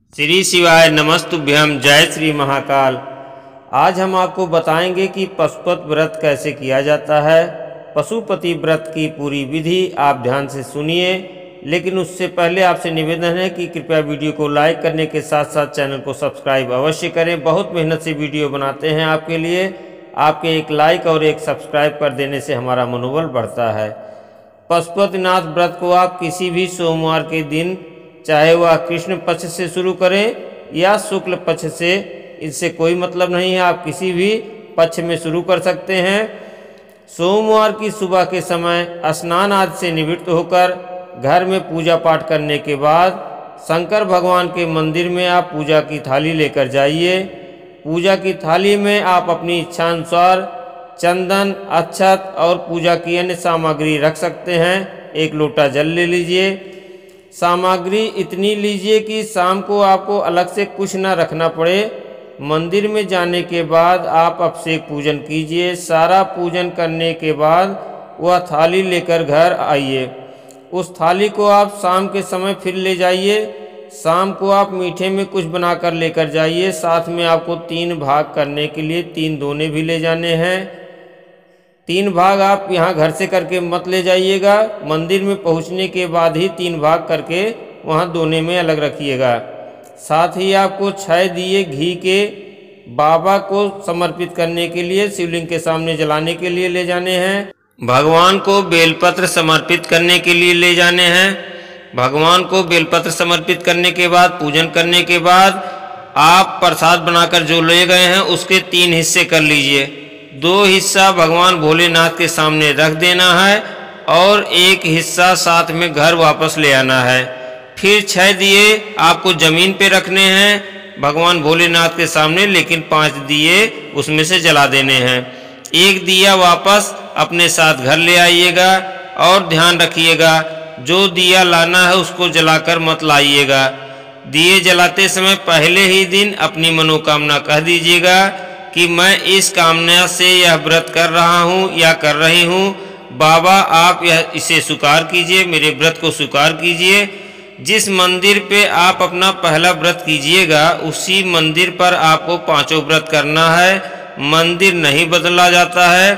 श्री शिवाय नमस्तुभ्यं। जय श्री महाकाल। आज हम आपको बताएंगे कि पशुपति व्रत कैसे किया जाता है। पशुपति व्रत की पूरी विधि आप ध्यान से सुनिए, लेकिन उससे पहले आपसे निवेदन है कि कृपया वीडियो को लाइक करने के साथ साथ चैनल को सब्सक्राइब अवश्य करें। बहुत मेहनत से वीडियो बनाते हैं आपके लिए। आपके एक लाइक और एक सब्सक्राइब कर देने से हमारा मनोबल बढ़ता है। पशुपतिनाथ व्रत को आप किसी भी सोमवार के दिन, चाहे वह कृष्ण पक्ष से शुरू करें या शुक्ल पक्ष से, इससे कोई मतलब नहीं है। आप किसी भी पक्ष में शुरू कर सकते हैं। सोमवार की सुबह के समय स्नान आदि से निवृत्त होकर घर में पूजा पाठ करने के बाद शंकर भगवान के मंदिर में आप पूजा की थाली लेकर जाइए। पूजा की थाली में आप अपनी इच्छानुसार चंदन, अक्षत और पूजा की अन्य सामग्री रख सकते हैं। एक लोटा जल ले लीजिए। सामग्री इतनी लीजिए कि शाम को आपको अलग से कुछ ना रखना पड़े। मंदिर में जाने के बाद आप अभिषेक पूजन कीजिए। सारा पूजन करने के बाद वह थाली लेकर घर आइए। उस थाली को आप शाम के समय फिर ले जाइए। शाम को आप मीठे में कुछ बनाकर लेकर जाइए। साथ में आपको 3 भाग करने के लिए 3 दोने भी ले जाने हैं। 3 भाग आप यहाँ घर से करके मत ले जाइएगा। मंदिर में पहुँचने के बाद ही 3 भाग करके वहाँ दोने में अलग रखिएगा। साथ ही आपको 6 दिए घी के बाबा को समर्पित करने के लिए, शिवलिंग के सामने जलाने के लिए ले जाने हैं। भगवान को बेलपत्र समर्पित करने के लिए ले जाने हैं। भगवान को बेलपत्र समर्पित करने के बाद, पूजन करने के बाद आप प्रसाद बनाकर जो ले गए हैं उसके 3 हिस्से कर लीजिए। 2 हिस्सा भगवान भोलेनाथ के सामने रख देना है और 1 हिस्सा साथ में घर वापस ले आना है। फिर 6 दिए आपको जमीन पे रखने हैं भगवान भोलेनाथ के सामने, लेकिन 5 दिए उसमें से जला देने हैं। 1 दिया वापस अपने साथ घर ले आइएगा और ध्यान रखिएगा जो दिया लाना है उसको जलाकर मत लाइएगा। दिए जलाते समय पहले ही दिन अपनी मनोकामना कह दीजिएगा कि मैं इस कामना से यह व्रत कर रहा हूँ या कर रही हूँ। बाबा आप इसे स्वीकार कीजिए, मेरे व्रत को स्वीकार कीजिए। जिस मंदिर पे आप अपना पहला व्रत कीजिएगा उसी मंदिर पर आपको 5 व्रत करना है। मंदिर नहीं बदला जाता है।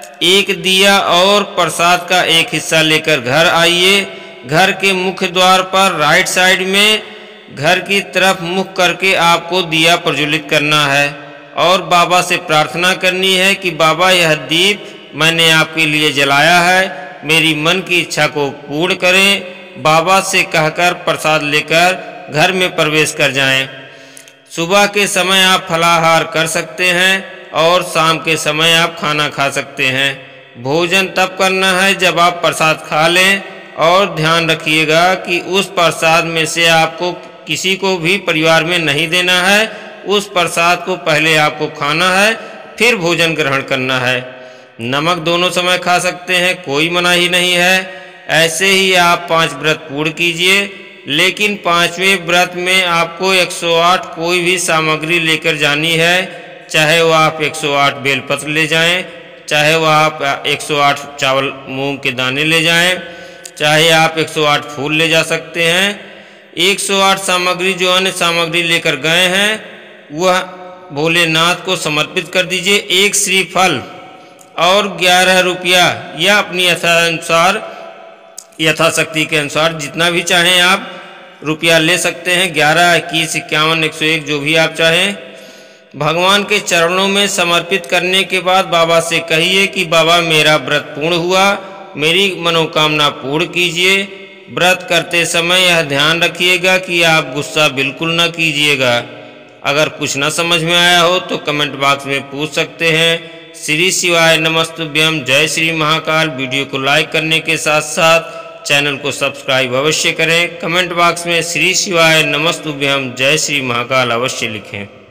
1 दिया और प्रसाद का 1 हिस्सा लेकर घर आइए। घर के मुख्य द्वार पर राइट साइड में घर की तरफ मुख करके आपको दिया प्रज्वलित करना है और बाबा से प्रार्थना करनी है कि बाबा यह दीप मैंने आपके लिए जलाया है, मेरी मन की इच्छा को पूर्ण करें। बाबा से कहकर प्रसाद लेकर घर में प्रवेश कर जाएं। सुबह के समय आप फलाहार कर सकते हैं और शाम के समय आप खाना खा सकते हैं। भोजन तब करना है जब आप प्रसाद खा लें और ध्यान रखिएगा कि उस प्रसाद में से आपको किसी को भी परिवार में नहीं देना है। उस प्रसाद को पहले आपको खाना है, फिर भोजन ग्रहण करना है। नमक दोनों समय खा सकते हैं, कोई मनाही नहीं है। ऐसे ही आप 5 व्रत पूर्ण कीजिए, लेकिन 5वें व्रत में आपको 108 कोई भी सामग्री लेकर जानी है। चाहे वह आप 108 बेलपत्र ले जाएं, चाहे वह आप 108 चावल मूंग के दाने ले जाएं, चाहे आप 108 फूल ले जा सकते हैं। 108 सामग्री जो अन्य सामग्री लेकर गए हैं वह भोलेनाथ को समर्पित कर दीजिए। 1 श्रीफल और 11 रुपया या अपनी यथाशक्ति के अनुसार जितना भी चाहें आप रुपया ले सकते हैं। 11, 21, 51, 101 जो भी आप चाहें। भगवान के चरणों में समर्पित करने के बाद बाबा से कहिए कि बाबा मेरा व्रत पूर्ण हुआ, मेरी मनोकामना पूर्ण कीजिए। व्रत करते समय यह ध्यान रखिएगा कि आप गुस्सा बिल्कुल न कीजिएगा। अगर कुछ न समझ में आया हो तो कमेंट बॉक्स में पूछ सकते हैं। श्री शिवाय नमस्तुभ्यं। जय श्री महाकाल। वीडियो को लाइक करने के साथ साथ चैनल को सब्सक्राइब अवश्य करें। कमेंट बॉक्स में श्री शिवाय नमस्तुभ्यं जय श्री महाकाल अवश्य लिखें।